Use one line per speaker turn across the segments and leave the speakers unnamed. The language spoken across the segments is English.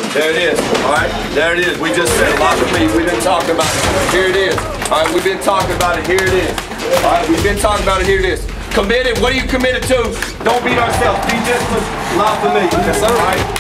There it is. All right, there it is. We just said a lot of me. We've been talking about it. Here it is. All right, we've been talking about it. Here it is. All right, we've been talking about it. Here it is. Committed. What are you committed to? Don't beat ourselves. Be disciplined. A lot for me. Yes, sir. All right.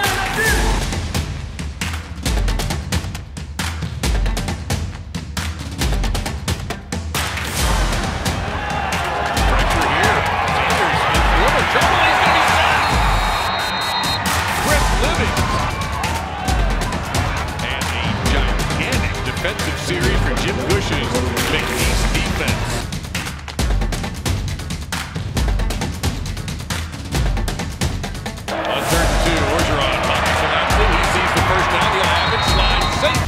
Defensive series for Jim Bush's McNeese defense. On 3rd and 2, Orgeron pockets him out too. He sees the first down. He'll have it. Slide safe.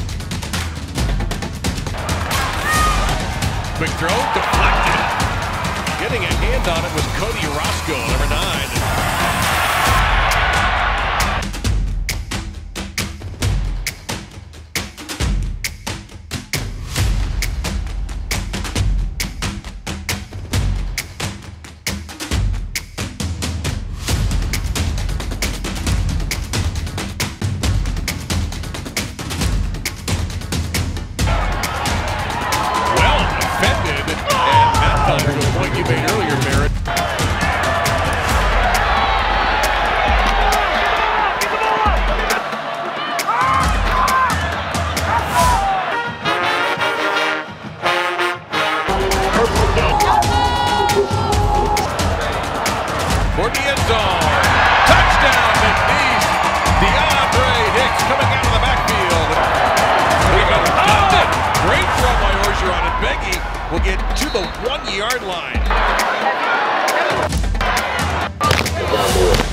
Quick throw, deflected. Getting a hand on it was Cody Roscoe, number 9. To the point you made earlier, Barrett. For the end zone. Touchdown, McNeese. DeAndre Hicks coming out of the backfield. Great throw by Orgeron, and Beggy will get to the 1-yard line.